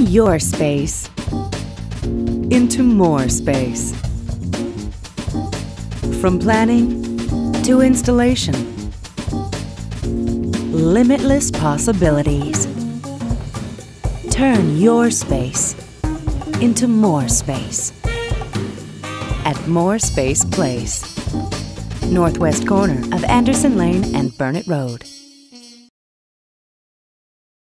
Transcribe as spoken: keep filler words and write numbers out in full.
Turn your space into more space. From planning to installation, limitless possibilities. Turn your space into more space at More Space Place, northwest corner of Anderson Lane and Burnett Road.